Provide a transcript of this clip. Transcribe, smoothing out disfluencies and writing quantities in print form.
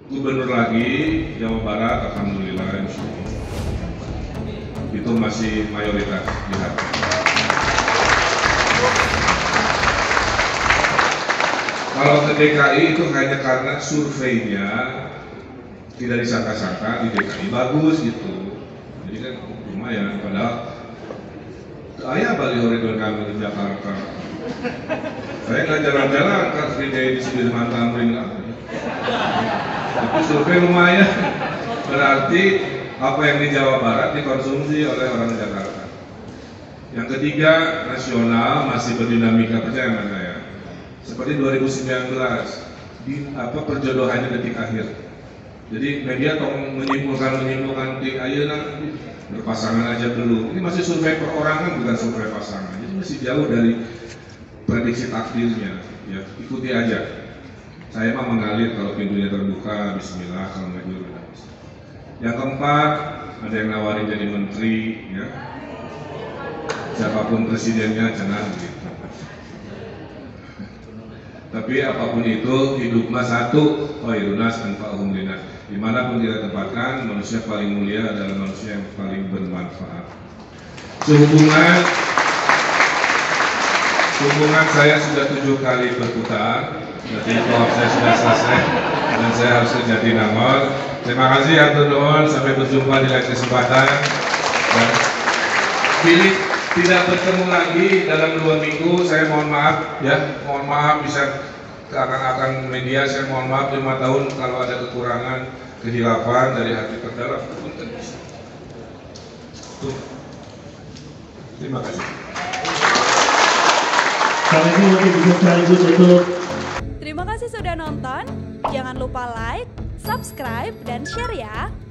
gubernur lagi Jawa Barat, alhamdulillah itu masih mayoritas lihat. Kalau ke DKI itu hanya karena surveinya tidak disangka-sangka di DKI bagus gitu, jadi kan lumayan. Padahal saya baliho Ridwan Kamil di Jakarta, saya nggak jalan-jalan kan di Sudirman Tamrin, tapi survei lumayan. Berarti apa yang di Jawa Barat dikonsumsi oleh orang Jakarta. Yang ketiga, nasional masih berdinamika, percaya sama saya. Seperti 2019, perjodohannya detik akhir. Jadi media tolong menyimpulkan di ayeuna berpasangan aja dulu. Ini masih survei perorangan, bukan survei pasangan. Jadi masih jauh dari prediksi takdirnya. Ya, ikuti aja. Saya mah mengalir kalau pintunya terbuka, bismillah, kalau nggak juga udah bisa. Yang keempat, ada yang nawarin jadi menteri, ya. Siapapun presidennya, jangan gitu. Tapi apapun itu, hidup mah satu, khairunas anfa'uhum linnas. Dimanapun kita tempatkan, manusia paling mulia adalah manusia yang paling bermanfaat. Hubungan saya sudah 7 kali berputar. Jadi kalau saya sudah selesai dan saya harus ke Jatinangor. Terima kasih atur nuhun, sampai berjumpa di lain kesempatan. Dan pilih tidak bertemu lagi dalam 2 minggu, saya mohon maaf ya, mohon maaf bisa akan media, saya mohon maaf 5 tahun kalau ada kekurangan, kehilafan dari hati terdalam. Terima kasih. Terima kasih sudah nonton. Jangan lupa like, subscribe, dan share ya.